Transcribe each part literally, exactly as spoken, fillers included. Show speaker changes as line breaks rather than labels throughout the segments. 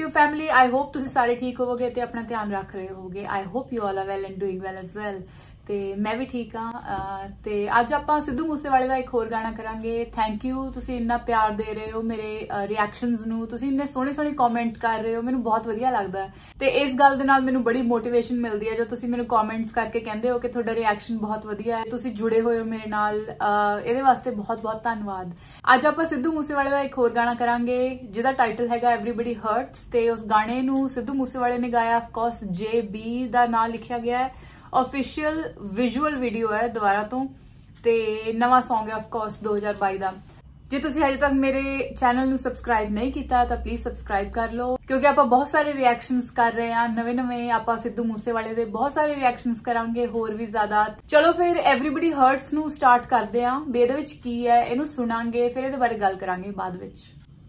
YouTube family, I hope तुसीं सारे ठीक होवोगे ते अपना ध्यान रख रहे होगे। I hope you all are well and doing well as well. ते मैं भी ठीक हाँ। ते अज आपां सिद्धू मूसेवाले का एक होर गाना करांगे। थैंक यू, तुसीं इन्ना प्यार दे रहे हो मेरे रिएक्शनस नूं, तुसीं इन्ने सोहणे सोहणे कॉमेंट कर रहे हो, मैनूं बहुत वधिया लगदा है। ते इस गल दे नाल मैनूं बड़ी मोटिवेशन मिलदी है जो तुसीं मैनूं कॉमेंट्स करके कहंदे हो कि तुहाडा रिएक्शन बहुत वधिया है, तुसीं जुड़े होए हो मेरे नाल। इहदे वास्ते बहुत बहुत धन्नवाद। अज आपां सिद्धू मूसेवाले का एक होर गाना करांगे जिहदा टाइटल हैगा एवरीबडी हर्ट्स। ते उस गाने नूं सिद्धू मूसेवाले ने गाया, ऑफ कोर्स जे बी दा नाम लिखिया गया है। ऑफिशियल विजुअल वीडियो है दोबारा तो ते नवा सॉन्ग है ऑफ कोर्स दो हज़ार बाईस का। जे तुसीं अजे तक मेरे चैनल नूं सबसक्राइब नहीं किया तो प्लीज सबसक्राइब कर लो, क्योंकि आप बहुत सारे रिएक्शंस कर रहे हैं नवे नवे। आप सिद्धू मूसेवाले दे बहुत सारे रिएक्शंस करांगे होर भी ज्यादा। चलो फिर एवरीबडी हर्ट्स नूं स्टार्ट करदे हां। बे इहदे विच की है इहनूं सुनांगे, फिर इहदे बारे गल करांगे बाद विच।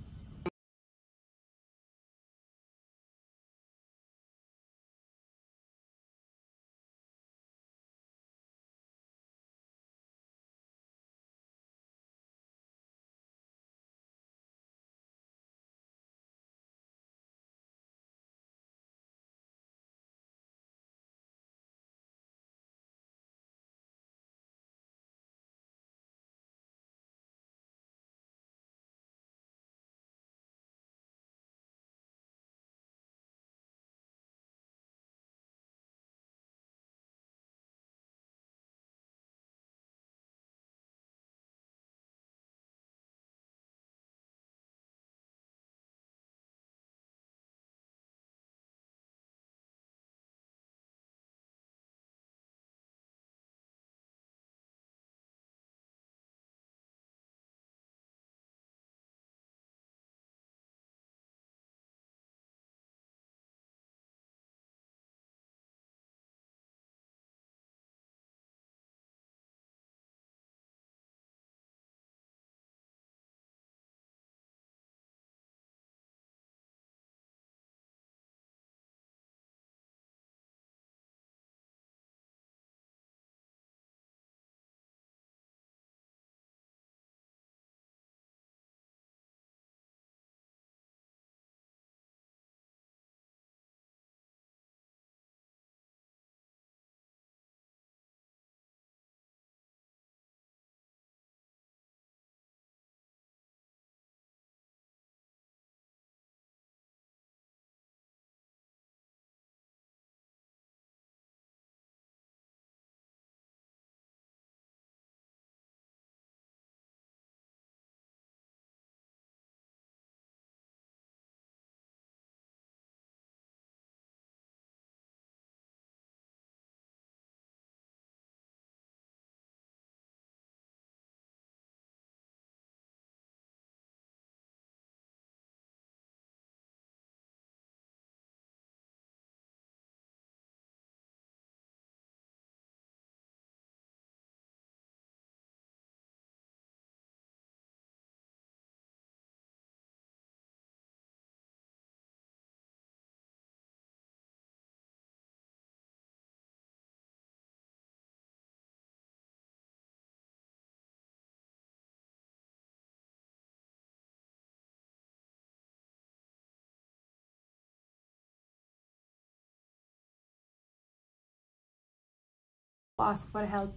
Ask for help.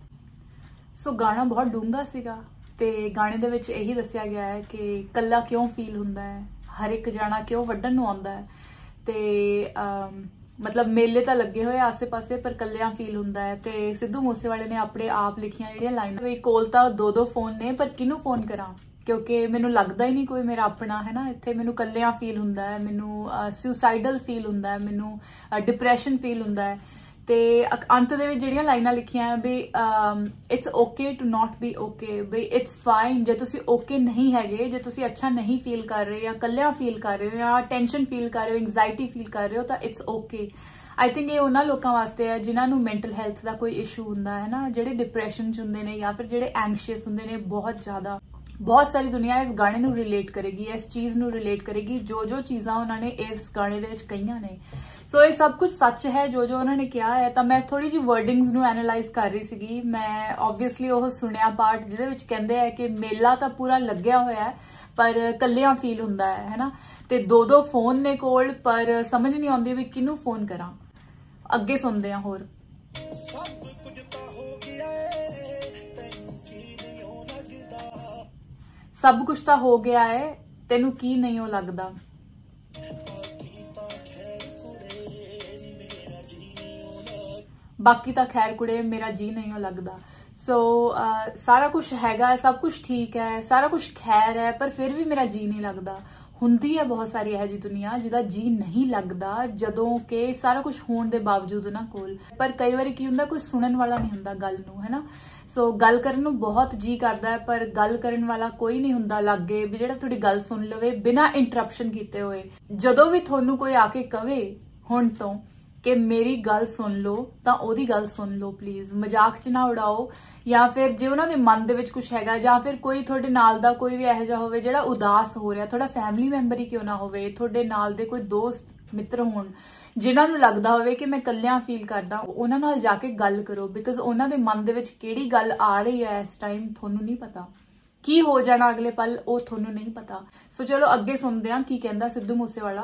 सो गाना बहुत डूंगा सीगा ते गाने दे विच यही दस्सिया गया है कि कल्ला क्यों फील हुंदा है, हर एक जाना क्यों वड्डन नूं आउंदा है। ते um, मतलब मेले तो लगे हुए आसे पासे पर कल्लियां फील हुंदा है। ते सिद्धू मूसेवाले ने अपने आप लिखियां जिहड़ियां लाइनां, कोल तां दो दो फोन ने पर किनू फोन करां, क्योंकि मैनू लगता ही नहीं कोई मेरा अपना है ना इत्थे। मैनू कल्लियां फील हुंदा है, मैनू सुसाइडल फील हुंदा है, मैनू डिप्रैशन फील हुंदा है। ते अंत दे विच जिहड़ियां लाइनां लिखियां भी it's okay to not be okay, बई इट्स फाइन जे तुसीं ओके नहीं हैगे, जे तुसीं अच्छा नहीं फील कर रहे या कल्लियां फील कर रहे हो या टेंशन फील कर रहे हो, एंगजाइटी फील कर रहे हो, तो इट्स ओके। आई थिंक ये उन्होंने लोगों वास्ते है जिन्होंने मैंटल हैल्थ का कोई इशू होंदा है ना, जेडे डिप्रैशन च हुंदे ने या फिर जेडे एंग्शियस हुंदे ने बहुत ज्यादा। बहुत सारी दुनिया इस गाने ਨੂੰ रिलेट करेगी, इस चीज़ ਨੂੰ रिलेट करेगी जो जो चीज़ां उन्होंने इस गाने ਦੇ ਵਿੱਚ ਕਹੀਆਂ ਨੇ। सो ये सब कुछ सच है जो जो उन्होंने किया है। तो मैं थोड़ी जी वर्डिंग्स ਨੂੰ एनालाइज कर रही ਸੀਗੀ। मैं ऑब्वियसली ਉਹ ਸੁਣਿਆ ਪਾਰਟ ਜਿਹਦੇ ਵਿੱਚ ਕਹਿੰਦੇ ਹੈ ਕਿ ਮੇਲਾ ਤਾਂ ਪੂਰਾ ਲੱਗਿਆ ਹੋਇਆ ਹੈ ਪਰ ਕੱਲਿਆਂ ਫੀਲ ਹੁੰਦਾ ਹੈ, ਹੈਨਾ, ਤੇ ਦੋ ਦੋ ਫੋਨ ਨੇ ਕੋਲ ਪਰ ਸਮਝ ਨਹੀਂ ਆਉਂਦੀ ਵੀ ਕਿਹਨੂੰ ਫੋਨ ਕਰਾਂ। ਅੱਗੇ ਸੁਣਦੇ ਹਾਂ ਹੋਰ। सब कुछ तो हो गया है तेनू की नहीं हो लगदा, बाकी तो खैर कुड़े मेरा जी नहीं हो लगदा। सो so, uh, सारा कुछ हैगा, सब कुछ ठीक है, सारा कुछ खैर है पर फिर भी मेरा जी नहीं लगदा। हुंदी है बहुत सारी यह जी दुनिया जिदा जी नहीं लगदा जदों के सारा कुछ होने के बावजूद ना कोल, पर कई बार की हुंदा कोई सुनन वाला नहीं हुंदा गल नूं, है ना। सो so, गल करन नूं बहुत जी करदा है पर गल करन वाला कोई नहीं हुंदा लागे भी जिहड़ा तुहाडी गल सुन लवे बिना इंटरप्शन कीते होए। जदों भी तुहानूं कोई आके कवे हुण तो कि मेरी गल सुन लो तो ओदी गल सुन लो प्लीज़, मजाक च ना उड़ाओ, या फिर जे उन्होंने मन दे विच कुछ हैगा या फिर कोई थोड़े नाल दा कोई भी इहो जिहा होवे जिहड़ा उदास हो रहा, थोड़ा फैमिली मैंबर ही क्यों ना होवे, थोड़े नाल दे कोई दोस्त मित्र होण जिन्हां नूं लगदा होवे कि मैं कल्लियां फील करदा, उन्हां नाल जाके गल करो बिकॉज उन्हां दे मन दे विच किहड़ी गल आ रही है इस टाइम तुहानूं नहीं पता, की हो जाना अगले पल वो तुहानूं नहीं पता। सो चलो अगे सुनते हैं की कहंदा सिद्धू मूसेवाला।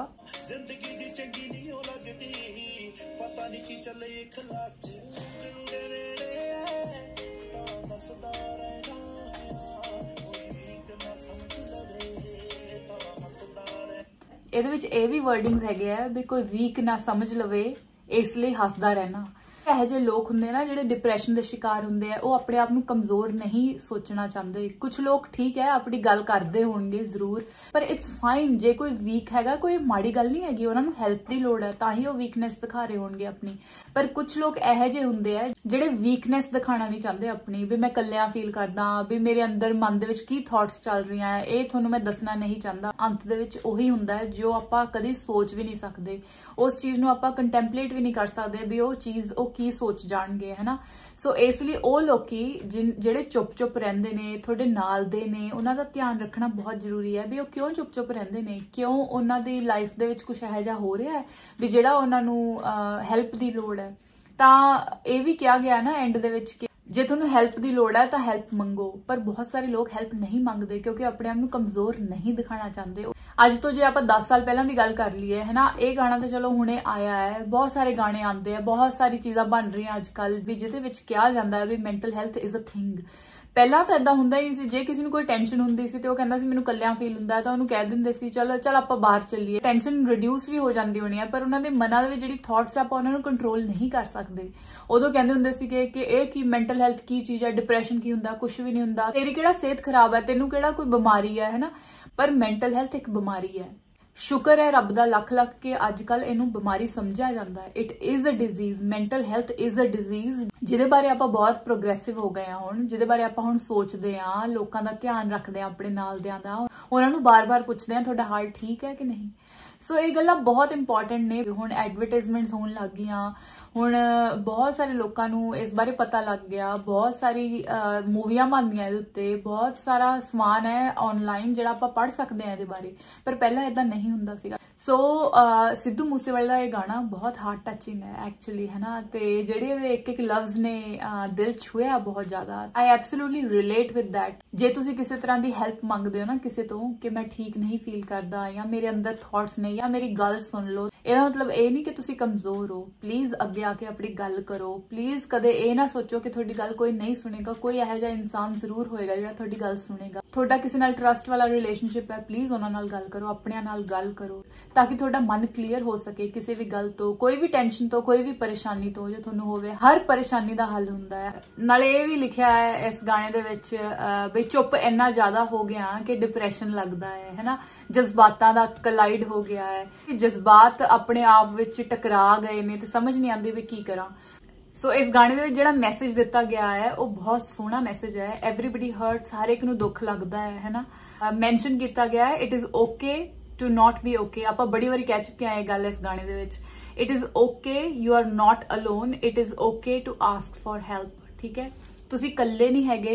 ਇਹਦੇ ਵਿੱਚ ਇਹ ਵੀ वर्डिंग्स ਹੈਗੇ ਆ ਵੀ ਕੋਈ ਵੀਕ ਨਾ ਸਮਝ ਲਵੇ ਇਸ ਲਈ ਹੱਸਦਾ ਰਹਿਣਾ। ਇਹੋ ਜਿਹੇ ਲੋਕ ਹੁੰਦੇ ਨਾ ਜਿਹੜੇ डिप्रेशन ਦੇ शिकार ਹੁੰਦੇ ਆ, ਉਹ ਆਪਣੇ ਆਪ ਨੂੰ ਕਮਜ਼ੋਰ नहीं सोचना ਚਾਹੁੰਦੇ। कुछ लोग ठीक है अपनी गल करते होंगे जरूर पर इट्स फाइन, जे कोई वीक हैगा कोई माड़ी गल नहीं हैगी, उन्होंने हेल्प की लोड़ है ਤਾਂ ਹੀ ਉਹ ਵੀਕਨੈਸ ਦਿਖਾ ਰਹੇ ਹੋਣਗੇ ਆਪਣੀ। पर कुछ लोग ਇਹੋ ਜਿਹੇ ਹੁੰਦੇ ਆ ਜਿਹੜੇ ਵੀਕਨੈਸ ਦਿਖਾਣਾ ਨਹੀਂ ਚਾਹੁੰਦੇ ਆਪਣੀ, ਵੀ ਮੈਂ ਕੱਲਿਆਂ ਫੀਲ ਕਰਦਾ, ਵੀ ਮੇਰੇ ਅੰਦਰ ਮਨ ਦੇ ਵਿੱਚ ਕੀ ਥਾਟਸ ਚੱਲ ਰਹੀਆਂ ਹੈ ਇਹ ਤੁਹਾਨੂੰ ਮੈਂ ਦੱਸਣਾ ਨਹੀਂ ਚਾਹੁੰਦਾ। ਅੰਤ ਦੇ ਵਿੱਚ ਉਹੀ ਹੁੰਦਾ ਹੈ ਜੋ ਆਪਾਂ ਕਦੀ ਸੋਚ ਵੀ ਨਹੀਂ ਸਕਦੇ, ਉਸ ਚੀਜ਼ ਨੂੰ ਆਪਾਂ ਕੰਟੈਂਪਲੇਟ ਵੀ ਨਹੀਂ ਕਰ ਸਕਦੇ ਵੀ ਉਹ ਚੀਜ਼ ਉਹ ਕੀ सोच जाणगे, है ना। सो इसलिए वो लोकी जिन जेड़े चुप चुप रहंदे ने थोड़े नाल दे ने उन्हां दा ध्यान रखना बहुत जरूरी है भी वो क्यों चुप चुप रहंदे ने, क्यों उन्हां दी लाइफ दे विच कुछ इहो जिहा हो रहा है भी जेड़ा उन्हां नूं हैल्प दी लोड़ है। तां ये भी कहा गया ना एंड दे विच कि जे तुहानूं हैल्प की लोड़ है तो हैल्प मंगो, पर बहुत सारे लोग हैल्प नहीं मंगते क्योंकि अपने आप को कमजोर नहीं दिखाना चाहते। अज तो जे आप दस साल पहला की गल कर लीए, है ना, ये गाना तो चलो हुणे आया है, बहुत सारे गाने आते हैं, बहुत सारी चीज़ां बन रही अजकल भी जिहदे विच कहा जाता है भी mental health is a thing. पहला तो इदा हुंदा ही नहीं सी, जे किसी नूं कोई टेंशन हुंदी सी ते ओह कहंदा सी मैनूं कल्लियां फील हुंदा है तो उहनूं कह दिंदे सी चल चल आपां बाहर चलीए, टेंशन रिड्यूस भी हो जाती होनी है, पर उन्हां दे मनां दे विच जिहड़ी थॉट्स आपां उहनां नूं कंट्रोल नहीं कर सकते। उदों कहंदे हुंदे सीगे कि इह की मैंटल हैल्थ की चीज़ है, डिप्रैशन की हुंदा, कुछ भी नहीं हुंदा, तेरी किहड़ा सेहत खराब है, तैनूं किहड़ा कोई बीमारी है, है ना। पर मैंटल हैल्थ एक बीमारी है। शुक्र है रब दा लख लख के अजकल इनू बीमारी समझा जाता है। It is a disease, mental health is a disease जिहदे बारे आपां बहुत प्रोग्रेसिव हो गए हुण, जिहदे बारे आपां हुण सोचदे आ, लोकां दा ध्यान रखदे आ, अपने नाल दियां दा, उहनां नूं बार बार पुछदे आ तुहाडा हाल ठीक है कि नहीं। सो ये गल्लां बहुत इंपॉर्टेंट ने। हुण एडवरटाइजमेंट्स होण लग गईयां, हुण बहुत सारे लोगों नूं इस बारे पता लग गया, बहुत सारी मूवियां बनदियां इहदे उत्ते, बहुत सारा समान है ऑनलाइन जिहड़ा आपां पढ़ सकते हैं इहदे बारे, पर पहला इदां नहीं हुंदा सीगा। सो so, सिद्धू मूसेवाले का यह गाना बहुत हार्ट टचिंग है एक्चुअली, है ना, तो जेडे एक एक लफ्ज ने uh, दिल छुआ बहुत ज्यादा। I absolutely relate with that. जे तुसी किसी तरह की हैल्प मंगते हो ना किसी तो कि मैं ठीक नहीं फील करता या मेरे अंदर थॉट्स ने या मेरी गल सुन लो, ਇਹਦਾ मतलब ये नहीं कि तुसी कमजोर हो। प्लीज अगे आके अपनी गल करो, प्लीज कदे ये ना सोचो कि थोड़ी गल कोई नहीं सुनेगा, कोई यह जिहा इंसान जरूर होएगा जिहड़ा थोड़ी गल सुनेगा। थोड़ा किसी नाल ट्रस्ट वाला रिलेशनशिप है, प्लीज उन्हां नाल गल करो, अपने नाल गल करो ताकि थोड़ा मन क्लीयर हो सके किसी भी गल तो, कोई भी टेंशन तो, कोई भी परेशानी तो जो तुहानूं होवे। हर परेशानी का हल हुंदा है। नाले ये भी लिखिया है इस गाने दे विच बई चुप इन्ना ज्यादा हो गया कि डिप्रैशन लगता है, है ना, जज्बातां दा कलाइड हो गया है, जज्बात अपने आप विच टकरा गए ने ते समझ नहीं आती भी की करा। सो so, इस गाने में जो मैसेज दिता गया है वो बहुत सोहना मैसेज है। एवरीबडी हर्ट्स, हर एक नूं दुख लगता है, है ना। मैंशन किया गया है it is okay to not be okay. आप बड़ी बारी कह चुके हैं ये गल इस गाने दे विच। It is okay, you are not alone, it is okay to ask for help. ठीक है, तुसी कल्ले नहीं हैगे,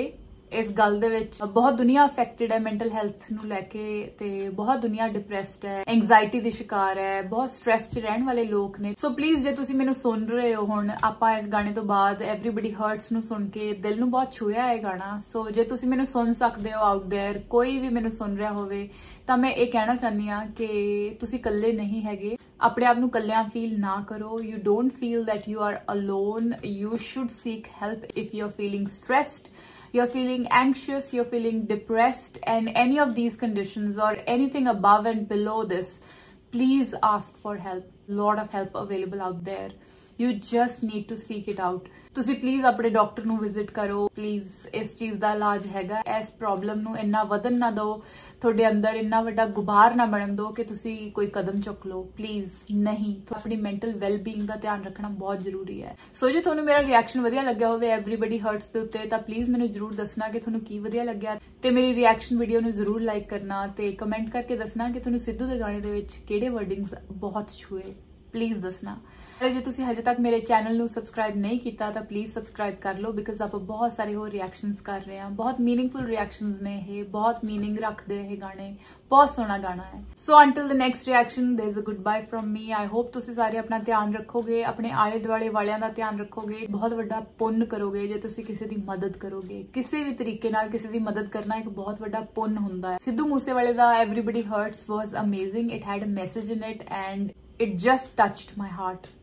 ਇਸ ਗੱਲ ਦੇ ਵਿੱਚ ਬਹੁਤ ਦੁਨੀਆ ਅਫੈਕਟਡ ਹੈ ਮੈਂਟਲ ਹੈਲਥ ਨੂੰ ਲੈ ਕੇ ਤੇ ਬਹੁਤ ਦੁਨੀਆ ਡਿਪਰੈਸਡ ਹੈ, ਐਂਗਜ਼ਾਇਟੀ ਦੀ ਸ਼ਿਕਾਰ ਹੈ, ਬਹੁਤ ਸਟ੍ਰੈਸ 'ਚ ਰਹਿਣ ਵਾਲੇ ਲੋਕ ਨੇ। ਸੋ ਪਲੀਜ਼ ਜੇ ਤੁਸੀਂ ਮੈਨੂੰ ਸੁਣ ਰਹੇ ਹੋ ਹੁਣ, ਆਪਾਂ ਇਸ ਗਾਣੇ ਤੋਂ ਬਾਅਦ ਐਵਰੀਬਡੀ ਹਰਟਸ ਨੂੰ ਸੁਣ ਕੇ ਦਿਲ ਨੂੰ ਬਹੁਤ ਛੂਇਆ ਇਹ ਗਾਣਾ। ਸੋ ਜੇ ਤੁਸੀਂ ਮੈਨੂੰ ਸੁਣ ਸਕਦੇ ਹੋ ਆਊਟ ਦੇਅਰ, ਕੋਈ ਵੀ ਮੈਨੂੰ ਸੁਣ ਰਿਹਾ ਹੋਵੇ, ਤਾਂ ਮੈਂ ਇਹ ਕਹਿਣਾ ਚਾਹੁੰਦੀ ਹਾਂ ਕਿ ਤੁਸੀਂ ਇਕੱਲੇ ਨਹੀਂ ਹੈਗੇ। ਆਪਣੇ ਆਪ ਨੂੰ ਇਕੱਲਿਆਂ ਫੀਲ ਨਾ ਕਰੋ। You don't feel that you are alone. You should seek help if you're feeling stressed, you're feeling anxious, you're feeling depressed, and any of these conditions or anything above and below this, please ask for help. Lot of help available out there. You just need to seek it out. ਤੁਸੀਂ please ਆਪਣੇ doctor ਨੂੰ visit ਕਰੋ। Please ਇਸ ਚੀਜ਼ ਦਾ ਇਲਾਜ ਹੈਗਾ। ਇਸ problem ਨੂੰ ਇੰਨਾ ਵਧਣ ਨਾ ਦਿਓ, ਤੁਹਾਡੇ ਅੰਦਰ ਇੰਨਾ ਵੱਡਾ ਗੁਬਾਰ ਨਾ ਬਣਨ ਦਿਓ ਕਿ ਤੁਸੀਂ ਕੋਈ ਕਦਮ ਚੁੱਕ ਲਓ। ਪਲੀਜ਼ ਨਹੀਂ, ਆਪਣੀ ਮੈਂਟਲ ਵੈਲਬੀਇੰਗ ਦਾ ਧਿਆਨ ਰੱਖਣਾ ਬਹੁਤ ਜ਼ਰੂਰੀ ਹੈ। ਸੋ ਜੇ ਤੁਹਾਨੂੰ ਮੇਰਾ ਰਿਐਕਸ਼ਨ ਵਧੀਆ ਲੱਗਿਆ ਹੋਵੇ ਐਵਰੀਬਡੀ ਹਰਟਸ ਦੇ ਉੱਤੇ, ਤਾਂ ਪਲੀਜ਼ ਮੈਨੂੰ ਜ਼ਰੂਰ ਦੱਸਣਾ ਕਿ ਤੁਹਾਨੂੰ ਕੀ ਵਧੀਆ ਲੱਗਿਆ, ਤੇ ਮੇਰੀ ਰਿਐਕਸ਼ਨ ਵੀਡੀਓ ਨੂੰ ਜ਼ਰੂਰ ਲਾਈਕ ਕਰਨਾ ਤੇ ਕਮੈਂਟ ਕਰਕੇ ਦੱਸਣਾ ਕਿ ਤੁਹਾਨੂੰ ਸਿੱਧੂ ਦੇ ਗਾਣੇ ਦੇ ਵਿੱਚ ਕਿਹੜੇ ਵਰਡਿੰਗਸ ਬਹੁਤ ਛੂਏ। ਪਲੀਜ਼ ਦੱਸਣਾ। ਜੇ ਤੁਸੀਂ ਹਜੇ ਤੱਕ ਮੇਰੇ ਚੈਨਲ ਨੂੰ ਸਬਸਕ੍ਰਾਈਬ ਨਹੀਂ ਕੀਤਾ ਤਾਂ ਪਲੀਜ਼ ਸਬਸਕ੍ਰਾਈਬ ਕਰ ਲਓ, ਬਿਕਾਜ਼ ਆਪਾਂ ਬਹੁਤ ਸਾਰੇ ਹੋਰ ਰਿਐਕਸ਼ਨਸ ਕਰ ਰਹੇ ਹਾਂ। ਬਹੁਤ ਮੀਨਿੰਗਫੁਲ ਰਿਐਕਸ਼ਨਸ ਨੇ ਇਹ, ਬਹੁਤ ਮੀਨਿੰਗ ਰੱਖਦੇ ਇਹ ਗਾਣੇ। ਬਹੁਤ ਸੋਹਣਾ ਗਾਣਾ ਹੈ। So until the next reaction, there is a goodbye from me. I hope ਤੁਸੀਂ ਸਾਰੇ ਆਪਣਾ ਧਿਆਨ ਰੱਖੋਗੇ, ਆਪਣੇ ਆਲੇ ਦੁਆਲੇ ਵਾਲਿਆਂ ਦਾ ਧਿਆਨ ਰੱਖੋਗੇ। ਬਹੁਤ ਵੱਡਾ ਪੁੰਨ ਕਰੋਗੇ ਜੇ ਤੁਸੀਂ ਕਿਸੇ ਦੀ ਮਦਦ ਕਰੋਗੇ। ਕਿਸੇ ਵੀ ਤਰੀਕੇ ਨਾਲ ਕਿਸੇ ਦੀ ਮਦਦ ਕਰਨਾ ਇੱਕ ਬਹੁਤ ਵੱਡਾ ਪੁੰਨ ਹੁੰਦਾ ਹੈ। ਸਿੱਧੂ ਮੂਸੇਵਾਲੇ ਦਾ everybody hurts was amazing. It had a message in it and it just touched my heart.